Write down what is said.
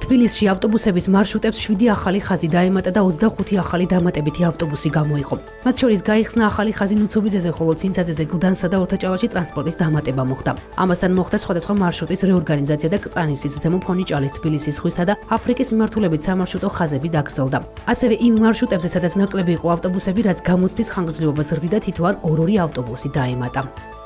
თბილისში ავტობუსების მარშრუტებს 7 ახალი ხაზი დაემატა და 25 ახალი დამატებითი ავტობუსი გამოიყო. მათ შორის გაიხსნა ახალი ხაზი ნუცუბიძეზე, ხოლო ცინცაძეზე გლდანსა და ორთაჭავაში ტრანსპორტის დამატება მოხდა. ამასთან მოხდა სხვადასხვა მარშრუტის რეორგანიზაცია და კრწანისის, ზემო ფონიჭალის, თბილისის ზღვისა და აფრიკის მიმართულებით სამარშრუტო ხაზები დაგრძელდა. ასევე იმ მარშრუტებზე, სადაც ნაკლები იყო ავტობუსები, რაც გამოცდის ხანგრძლივობას ზრდიდა, თითო ან ორ-ორი ავტობუსი დაემატა.